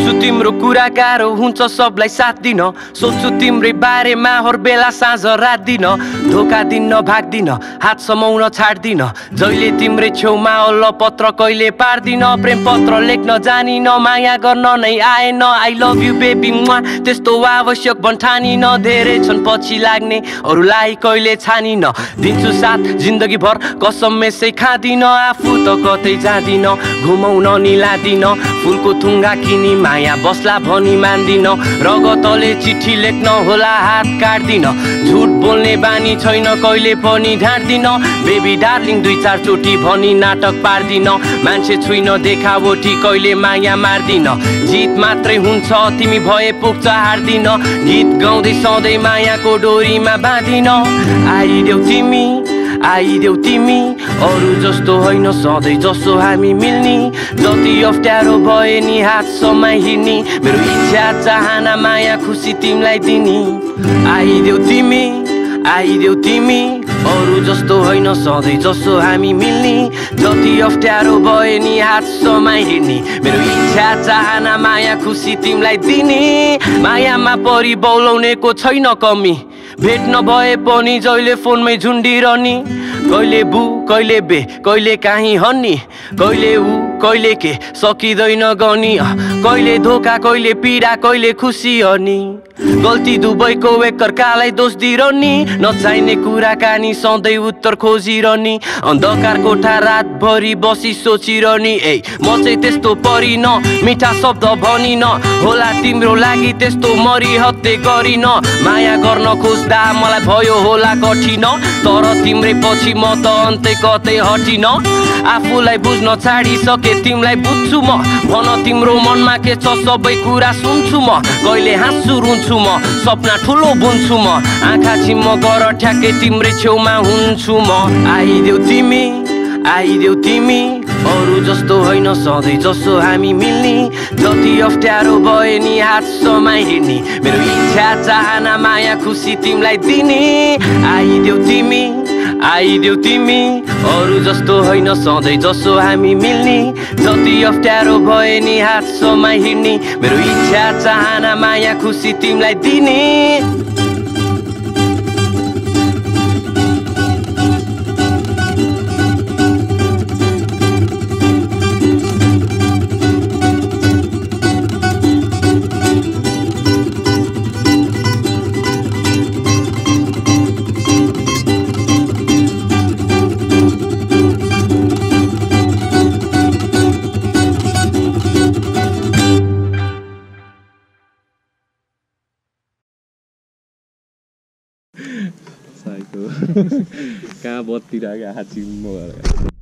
बुझ्छु तिम्रो कुरा गाह्रो हुन्छ सबलाई साथ दिन सोच्छु तिम्रै बारेमा हर बेला साँझ रात दिन धोका दिन्न भाग्दिन हात समाउन छाड्दिन जहिले तिम्रै छेउमा अल्ल पत्र कहिले पार्दिन प्रेम पत्र लेख्न जानिन माया गर्न नै आएन आई लभ यु बेबी त्यस्तो आवश्यक भन्ठानिन धेरै छन् पछि लाग्ने अरूलाई कहिले छानिन दिन्छु साथ जिन्दगी भर कसम यसै खाँदिन आफू त कतै जाँदिन घुमाउन नि लादिन फुलको थुङ्गा किनी माया बस्ला भनी मान्दिन रगतले चिठी लेख्न होला हात काट्दिन झुट बोल्ने बानी छैन कहिले पनि ढाँट्दिन बेबी डार्लिङ 2-4 चोटि भनी नाटक पार्दिन मान्छे छुइन देखावटी कहिले माया मार्दिन जित मात्रै हुन्छ तिमी भए पुग्छ हार्दिन गीत गाउँदै सधैँ मायाको डोरीमा बाँधिन आइदेऊ तिमी अरू जस्तो होइन सधैँ जसो हामी मिल्ने जति अप्ठ्यारो भए नि हात समाइहिँड्ने मेरो इच्छा चाहना माया खुसी तिमीलाई दिने आइदेऊ तिमी अरू जस्तो होइन सधैँ जसो हामी मिल्ने जति अप्ठ्यारो भए नि हात समाइहिँड्ने मेरो इच्छा चाहना माया खुसी तिमीलाई दिने मायामा परि बौलाउनेको छैन कमी भेट नभए पनि जहिले फोनमै झुन्डिरहने कहिले बु कहिले बे कहिले काहीँ हन्नी कहिले ऊ कहिले के सकिँदैन गनी कहिले धोका कहिले पीडा कहिले खुसी हनी गल्ती दुबैको एकअर्कालाई दोष दिइरहने नचाहिने कुराकानी सधैँ उत्तर खोजिरहने अन्धकार कोठा रातभरि बसी सोचिरहने म चाहिँ त्यस्तो परिन मिठा शब्द भनिन होला तिम्रो लागि त्यस्तो मरिहत्ते गरिन माया गर्न खोज्दा मलाई भयो होला कठिन तर तिम्रै पछि म त अन्तै कतै हटिन आफूलाई बुझ्न छाडिसके तिमीलाई बुझ्छु म भन तिम्रो मनमा के छ सबै कुरा सुन्छु म कहिले हाँस्छु रुन्छु म सपना ठुलो बुन्छु म आँखा चिम्म गर ठ्याक्कै तिम्रै छेउमा हुन्छु म आइदेऊ तिमी अरू जस्तो होइन सधैँ जसो हामी मिल्ने जति अप्ठ्यारो भए नि हात समाइहिँड्ने मेरो इच्छा चाहना माया खुसी तिमीलाई दिने आइदेऊ तिमी अरू जस्तो होइन सधैँ जसो हामी मिल्ने जति अप्ठ्यारो भए नि हात समाइहिँड्ने मेरो इच्छा चाहना माया खुसी तिमीलाई दिने कहाँ बत्ती राख्यो हात चिम्म